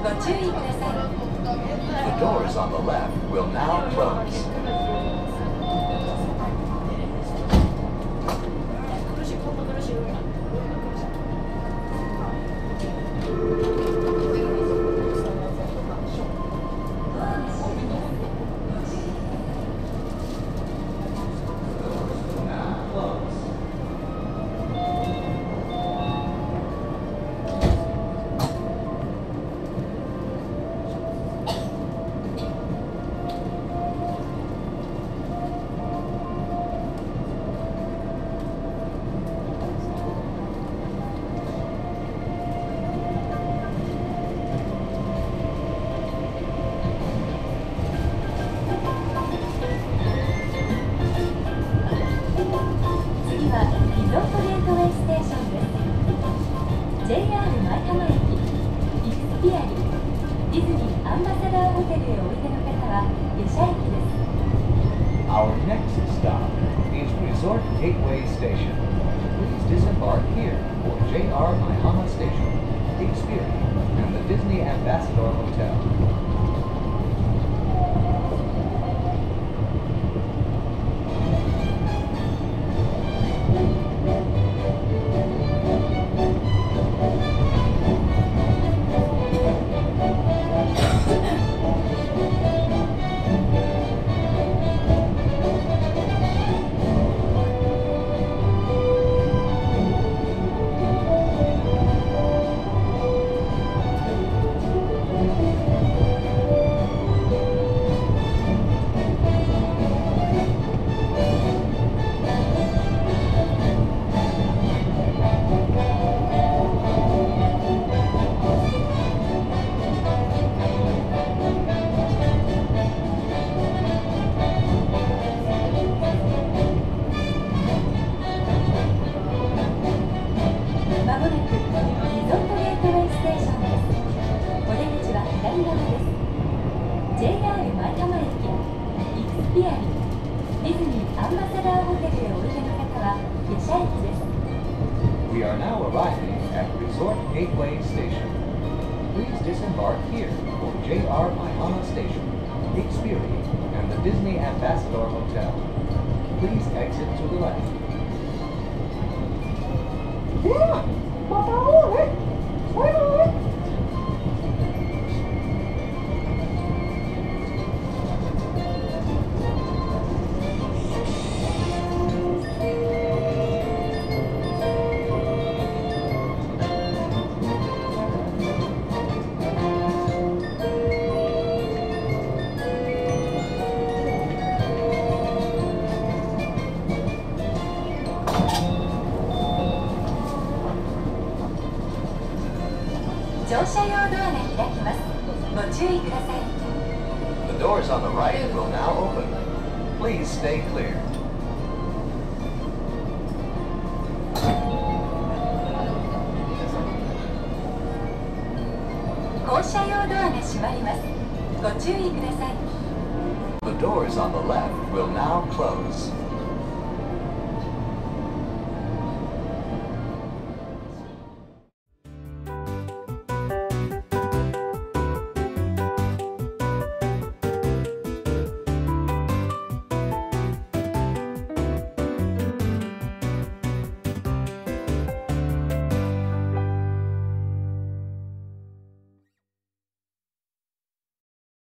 ご注意ください。 The doors on the left will now close. 次はリゾートゲートウェイステーションです。 JR 舞浜駅、イクスピアリ、ディズニーアンバサダーホテルへおいでの方は下車駅です。 Our next stop is Resort Gateway Station. Please disembark here for JR Maihama Station, Xperi, and the Disney Ambassador Hotel. まもなくリゾートゲートウェイステーションです。お出口は左側です。 JR 舞浜駅、イクスピアリ、ディズニーアンバサダーホテルへおいでの方は下車駅です。 We are now arriving at Resort Gateway Station. Please disembark here for JR Maihama Station, Xperi, and the Disney Ambassador Hotel. Please exit to the left. Yeah! また会おうね。バイバイ。 乗車用ドアが開きます。ご注意ください。 The doors on the right will now open. Please stay clear. 降車用ドアが閉まります。ご注意ください。 The doors on the left will now close.